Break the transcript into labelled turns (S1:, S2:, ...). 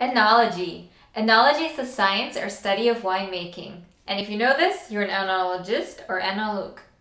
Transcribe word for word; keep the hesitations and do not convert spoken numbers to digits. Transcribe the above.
S1: Enology. Enology is the science or study of winemaking. And if you know this, you're an enologist or enologue.